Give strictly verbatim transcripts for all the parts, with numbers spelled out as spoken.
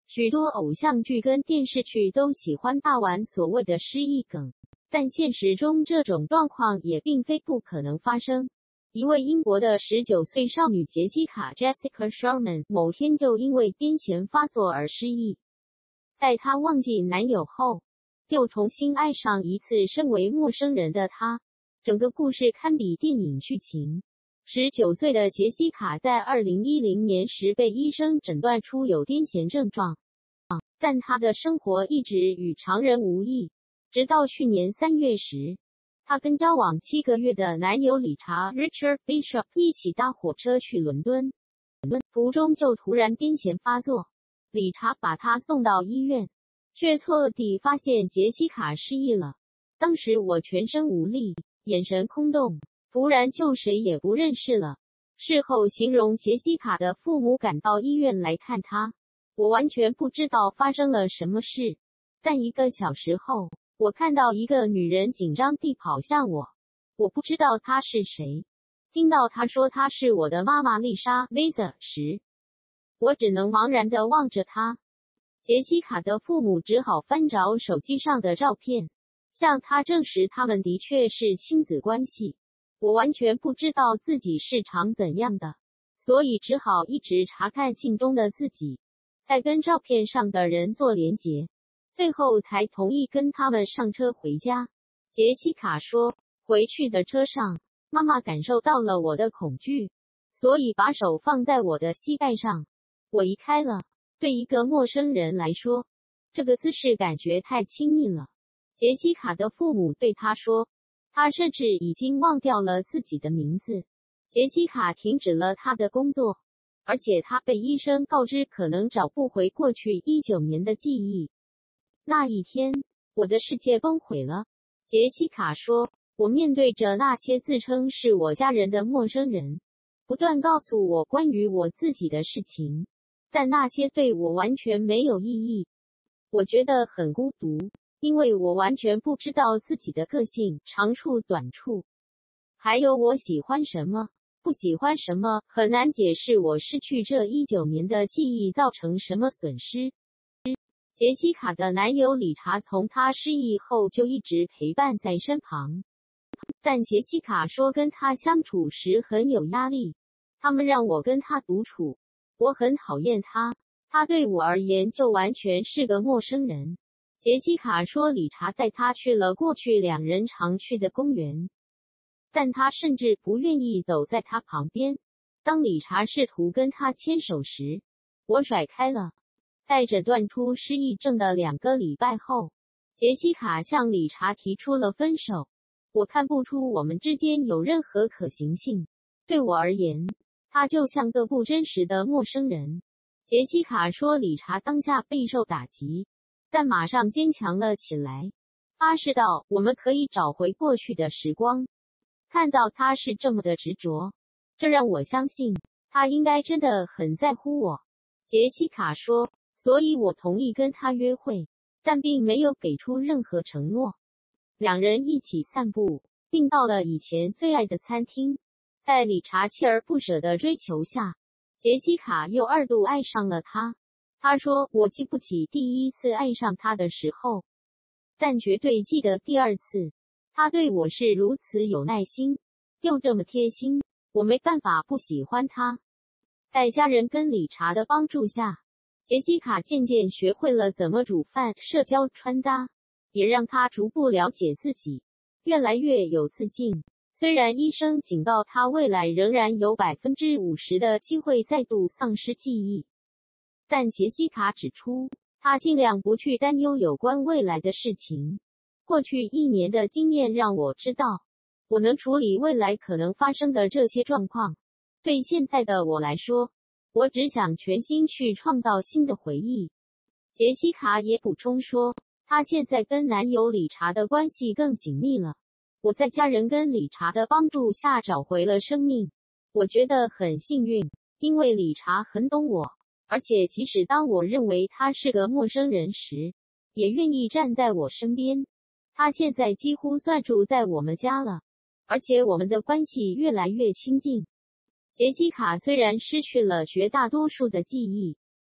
许多偶像剧跟电视剧都喜欢大玩所谓的失忆梗，但现实中这种状况也并非不可能发生。一位英国的十九岁少女杰西卡 Jessica Sherman 某天就因为癫痫发作而失忆，在她忘记男友后，又重新爱上一次身为陌生人的他。整个故事堪比电影剧情。十九岁的杰西卡在二零一零年时被医生诊断出有癫痫症状，但她的生活一直与常人无异。直到去年三月时，她跟交往七个月的男友理查 Richard Bishop 一起搭火车去伦敦，途中就突然癫痫发作。理查把她送到医院，却错地发现杰西卡失忆了。当时我全身无力，眼神空洞，突然就谁也不认识了。事后形容杰西卡的父母赶到医院来看她，我完全不知道发生了什么事。但一个小时后，我看到一个女人紧张地跑向我，我不知道她是谁。听到她说她是我的妈妈丽莎 Lisa 时，我只能茫然地望着她。杰西卡的父母只好翻找手机上的照片，向她证实他们的确是亲子关系。我完全不知道自己是长怎样的，所以只好一直查看镜中的自己，再跟照片上的人做连结，最后才同意跟他们上车回家。杰西卡说，回去的车上，妈妈感受到了我的恐惧，所以把手放在我的膝盖上。我移开了。对一个陌生人来说，这个姿势感觉太亲密了。杰西卡的父母对她说，她甚至已经忘掉了自己的名字。杰西卡停止了她的工作，而且她被医生告知可能找不回过去一九年的记忆。那一天，我的世界崩毁了。杰西卡说，我面对着那些自称是我家人的陌生人，不断告诉我关于我自己的事情，但那些对我完全没有意义。我觉得很孤独，因为我完全不知道自己的个性、长处、短处，还有我喜欢什么，不喜欢什么，很难解释我失去这一九年的记忆造成什么损失。杰西卡的男友理查从她失忆后就一直陪伴在身旁，但杰西卡说跟他相处时很有压力，他们让我跟他独处，我很讨厌他，他对我而言就完全是个陌生人。杰西卡说理查带她去了过去两人常去的公园，但他甚至不愿意走在他旁边。当理查试图跟他牵手时，我甩开了。在诊断出失忆症的两个礼拜后，杰西卡向理查提出了分手。我看不出我们之间有任何可行性。对我而言，他就像个不真实的陌生人。杰西卡说理查当下备受打击，但马上坚强了起来，发誓道我们可以找回过去的时光。看到他是这么的执着，这让我相信他应该真的很在乎我。杰西卡说，所以我同意跟他约会，但并没有给出任何承诺。两人一起散步，并到了以前最爱的餐厅。在理查锲而不舍的追求下，杰西卡又二度爱上了他。他说，我记不起第一次爱上他的时候，但绝对记得第二次。他对我是如此有耐心，又这么贴心，我没办法不喜欢他。在家人跟理查的帮助下，杰西卡渐渐学会了怎么煮饭、社交、穿搭，也让她逐步了解自己，越来越有自信。虽然医生警告她未来仍然有 百分之五十 的机会再度丧失记忆，但杰西卡指出，她尽量不去担忧有关未来的事情。过去一年的经验让我知道，我能处理未来可能发生的这些状况。对现在的我来说，我只想全心去创造新的回忆。杰西卡也补充说，她现在跟男友理查的关系更紧密了。我在家人跟理查的帮助下找回了生命，我觉得很幸运，因为理查很懂我，而且即使当我认为他是个陌生人时，也愿意站在我身边。他现在几乎算住在我们家了，而且我们的关系越来越亲近。杰西卡虽然失去了绝大多数的记忆，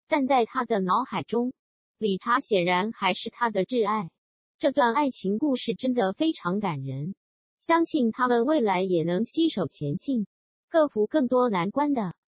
但在他的脑海中，理查显然还是他的挚爱。这段爱情故事真的非常感人，相信他们未来也能携手前进，克服更多难关的。